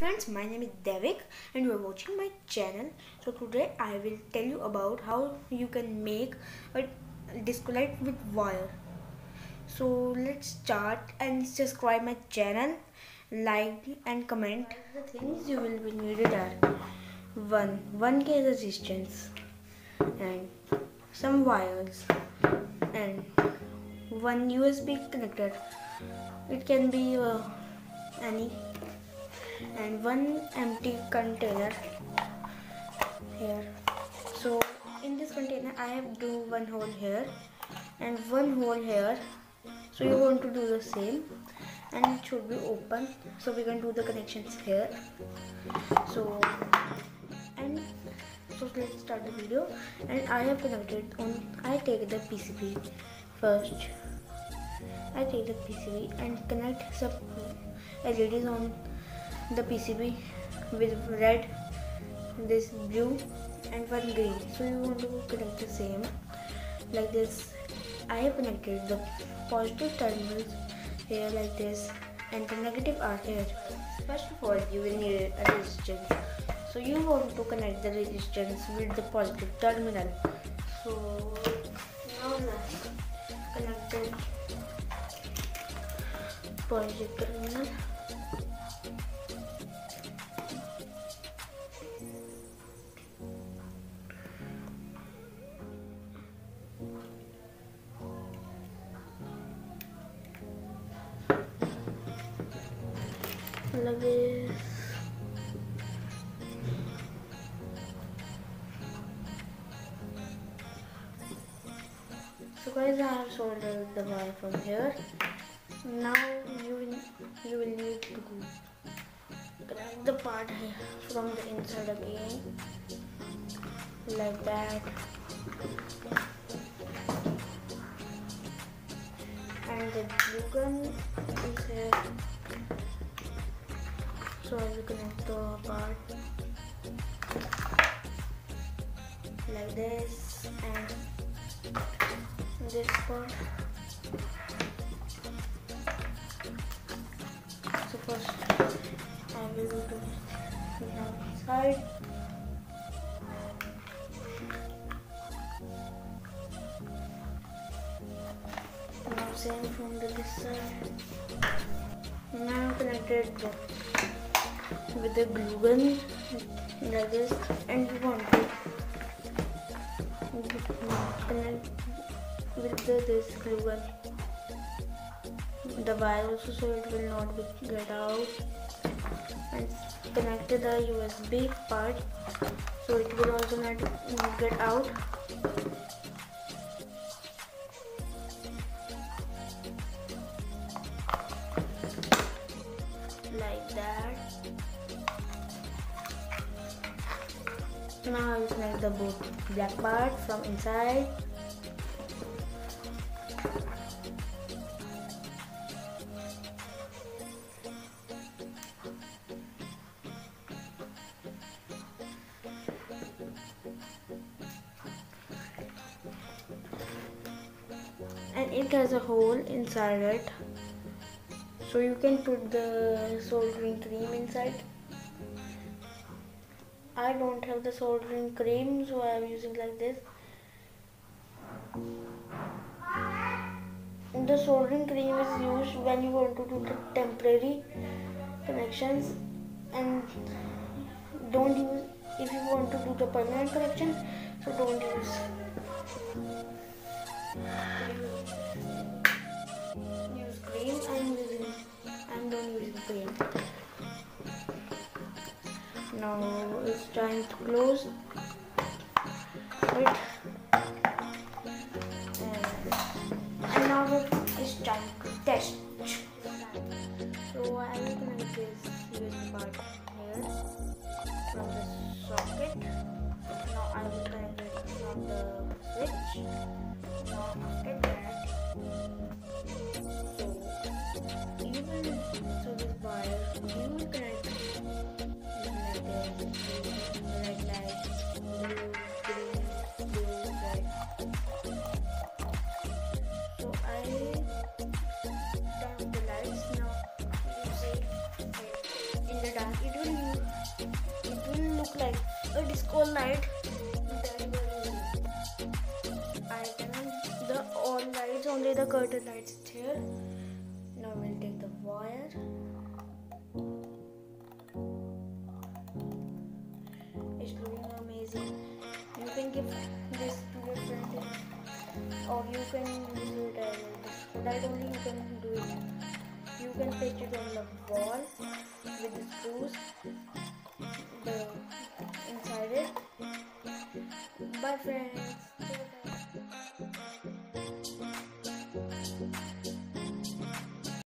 friends, my name is Devik and you are watching my channel. So today I will tell you about how you can make a disco light with wire. So let's start and subscribe my channel, like and comment. The things you will be needed are 1K resistance and some wires and one USB connector. It can be any, and one empty container here. So in this container I have do one hole here and one hole here. So you want to do the same and it should be open, so we can do the connections here. So let's start the video. And I have connected on, I take the PCB first. I take the PCB and connect some LEDs on the PCB with red, this blue and one green. So you want to connect the same like this. I have connected the positive terminals here like this and the negative are here. First of all, you will need a resistance. So you want to connect the resistance with the positive terminal. So now let's connect the positive terminal. Like this. So guys, I have soldered the wire from here. Now you will need to connect the part here from the inside again, like that. And the glue gun is here. So I will connect the part like this and this part. So first I will do the side. Now same from this side. Now connected with the glue gun like this, and you want to connect with this glue gun the wire also, so it will not get out, and connect the USB part so it will also not get out. Like that. Now I will connect the both black part from inside. And it has a hole inside it, so you can put the soldering cream inside. I don't have the soldering cream, so I am using like this. The soldering cream is used when you want to do the temporary connections, and don't use if you want to do the permanent connection. So don't use cream. I'm not using cream. Now it's time to close it, and now it's time to test. So I will connect this USB part here from the socket. Now I will connect it from the switch. Now after that, so this wire you will connect like this, red light, blue, green, blue, red. So I turn off the lights. Now you see in the dark it will look like a disco light that will I turn the all lights, only the curtain lights here. Now we'll take the wire. It's looking amazing. You can give this to your friend, or you can use it as this. That only you can do it. You can paste it on the wall with the screws inside it. Bye friends.